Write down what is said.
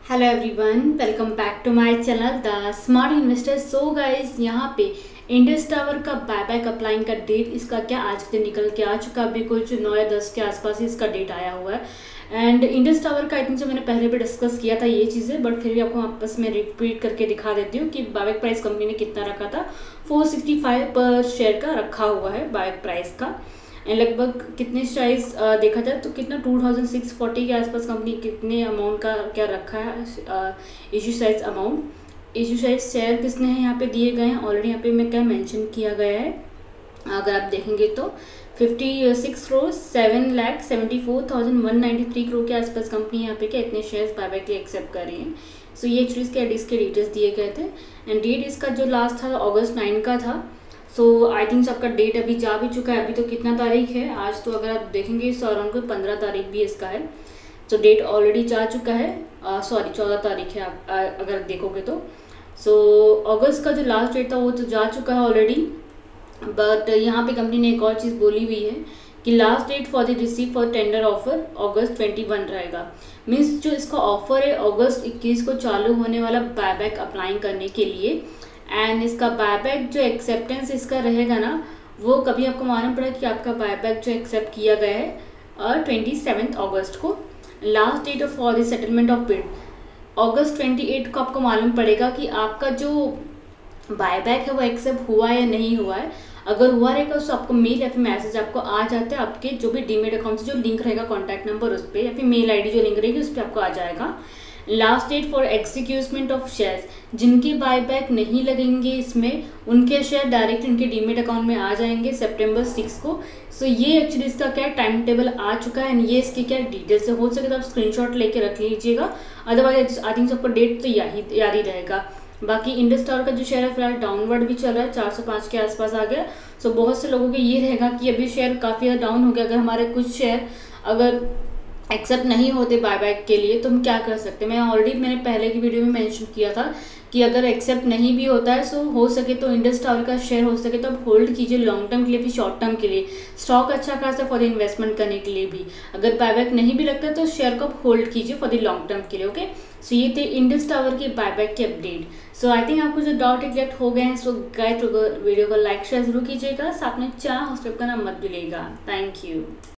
Hello everyone, welcome back to my channel the smart investor. So guys, यहाँ पे Indus tower का buyback applying का date इसका क्या आज के दिन निकल के आ चुका। अभी कुछ 9 या 10 के आसपास ही इसका डेट आया हुआ है। एंड इंडस टावर का आई थिंक से मैंने पहले भी डिस्कस किया था ये चीज़ें, बट फिर भी आपको आपस में रिपीट करके दिखा देती हूँ कि बायबैक प्राइस कंपनी ने कितना रखा था। 465 पर शेयर का रखा हुआ है बायबैक प्राइस का। एंड लगभग कितने साइज देखा जाए तो कितना 2640 के आसपास कंपनी कितने अमाउंट का क्या रखा है issue size amount. Issue size share किसने हैं यहाँ पे दिए गए हैं ऑलरेडी, यहाँ पे मैं क्या मेंशन किया गया है अगर आप देखेंगे तो 56 करोड़ 7,74,193 करोड़ के आसपास कंपनी यहाँ पे क्या इतने शेयर्स बायबैक के लिए एक्सेप्ट कर रही है। सो ये एक्चुअली इसके डिटेल्स दिए गए थे। एंड डेट इसका जो लास्ट था अगस्त 9 का था। सो आई थिंक आपका डेट अभी जा भी चुका है। अभी तो कितना तारीख है आज, तो अगर आप देखेंगे इस अराउंड को 15 तारीख भी इसका है। तो डेट ऑलरेडी जा चुका है, सॉरी 14 तारीख है आप अगर देखोगे तो। सो अगस्त का जो लास्ट डेट था वो तो जा चुका है ऑलरेडी। बट यहाँ पे कंपनी ने एक और चीज़ बोली हुई है कि last date for the receive for tender offer August 21 रहेगा। मीन्स जो इसका ऑफर है अगस्त 21 को चालू होने वाला बायबैक अप्लाई करने के लिए। एंड इसका बायबैक जो एक्सेप्टेंस इसका रहेगा ना, वो कभी आपको मालूम पड़ा कि आपका बायबैक जो एक्सेप्ट किया गया है 27 अगस्त को। Last date of for the settlement of bid August 28 को आपको मालूम पड़ेगा कि आपका जो बायबैक है वो एक्सेप्ट हुआ है या नहीं हुआ है। अगर हुआ रहेगा तो आपको मेल या फिर मैसेज आपको आ जाता है आपके जो भी डीमेट अकाउंट से जो लिंक रहेगा कॉन्टैक्ट नंबर उस पर, या फिर मेल आईडी जो लिंक रहेगी उस पर आपको आ जाएगा। Last date for execution of shares, जिनके बायबैक नहीं लगेंगे इसमें उनके शेयर डायरेक्ट उनके डीमेट अकाउंट में आ जाएंगे सितंबर 6 को। सो ये एक्चुअली इसका क्या टाइम टेबल आ चुका है। एंड ये इसकी क्या डिटेल्स है, हो सके तो आप स्क्रीनशॉट लेके रख लीजिएगा, अदरवाइज आई थिंक सबको डेट तो याद ही रहेगा। बाकी इंडस टावर का जो शेयर है फिलहाल डाउनवर्ड भी चल रहा है, 405 के आसपास आ गया। सो बहुत से लोगों के ये रहेगा कि अभी शेयर काफ़ी ज़्यादा डाउन हो गया। अगर हमारे कुछ शेयर अगर एक्सेप्ट नहीं होते बायबैक के लिए तो हम क्या कर सकते हैं। मैंने पहले की वीडियो में मेंशन किया था कि अगर एक्सेप्ट नहीं भी होता है सो हो सके तो इंडस टावर का शेयर हो सके तो आप होल्ड कीजिए लॉन्ग टर्म के लिए, फिर शॉर्ट टर्म के लिए। स्टॉक अच्छा खासा फॉर द इन्वेस्टमेंट करने के लिए भी। अगर बायबैक नहीं भी लगता तो शेयर को होल्ड कीजिए फॉर द लॉन्ग टर्म के लिए। ओके, सो ये थे इंडस टावर के बायबैक के अपडेट। सो आई थिंक आपको जो डाउट क्लियर हो गए हैं। सो गाइस वीडियो को लाइक शेयर जरूर कीजिएगा, साथ में चैनल सब्सक्राइब करना मत भूलिएगा। Thank you.